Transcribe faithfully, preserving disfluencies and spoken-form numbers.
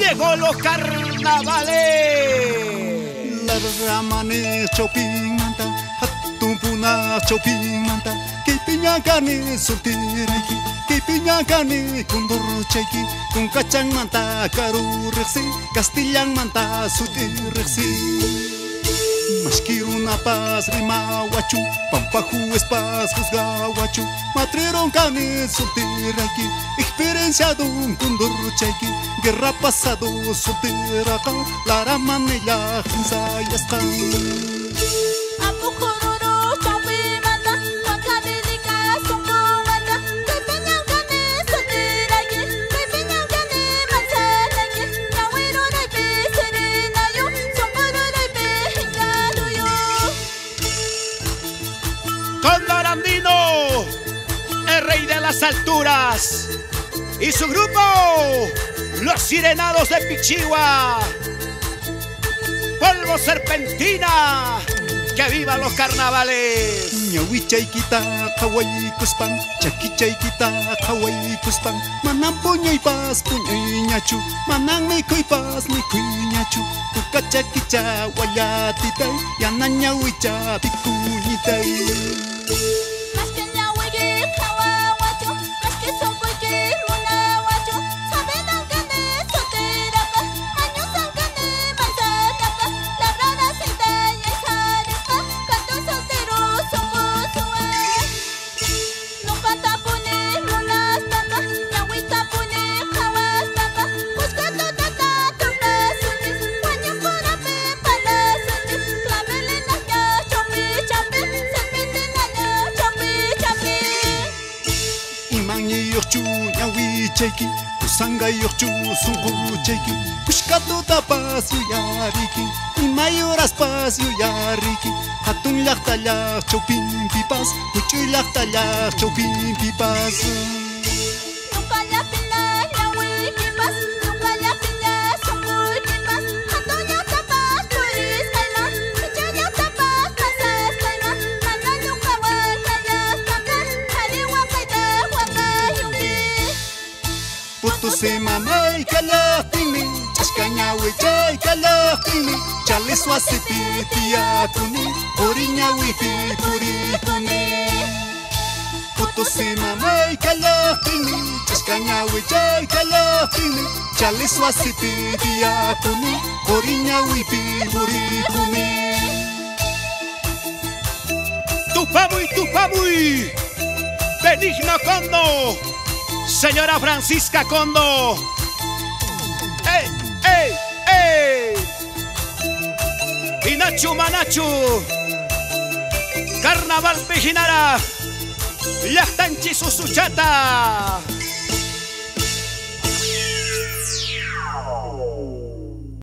llegó los carnavales. La ramane chopin manta, hatun puna chopin manta, que piña gane solteraiki, que piña gane condor chaiki, con cachang manta caru rexi, castillan manta suti rexi. Masquiruna paz rima guachu, pampaju espas juzga guachu, matreron cane solteraiki, experiencia don condor chaiki, guerra pasado soltera, la ramane ya hinsa ya está. Cóndor Andino, el rey de las alturas, y su grupo, los Sirenados de Pichigua. Polvo Serpentina, que viva los carnavales. Ñawi chaykita qhaway kuspan, chaki chaykita qhaway kuspan, manan puñuypas puñuyñachu, manan mikhuypas mikhuyñachu, kuka chakicha wallatitay, yana ñawicha pikuñitay. Yochu ñawi chayki, kusanga yochu sunqu chayki, kushkatu tapas yuyariki, imayoras pas yuyariki, hatun llaqta llaq chawpin pipas, kuchuy llaqta llaq chawpin pipas. Se mamay kalaqtimi, chashkañawi chay kalaqtimi, chale suasipi tiyakuni, oriñawipi purikuni. Puto se mamay kalaqtimi, chashkañawi chay kalaqtimi, chale suasipi tiyakuni, oriñawipi purikuni. Tupamuy, Tupamuy, Benigno Condo, señora Francisca Condo. ¡Ey, ey, ey! Inachu Manachu, Carnaval Pejinara, Yachtanchi Susuchata.